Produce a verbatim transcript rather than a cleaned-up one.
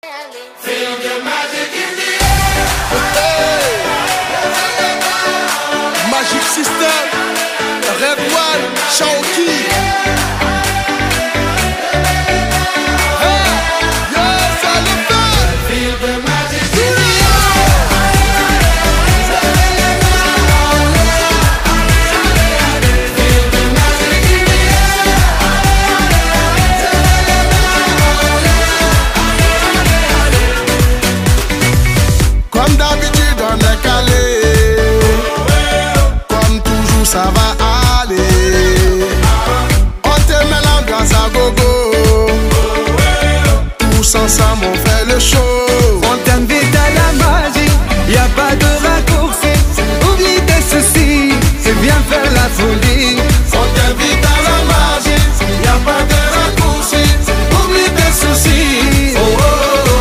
Feel the magic in the air. Magic System, Red One, Shaoki. Comme d'habitude on est calé, comme toujours ça va aller. On te met l'ambiance à gogo, tous ensemble on fait le show.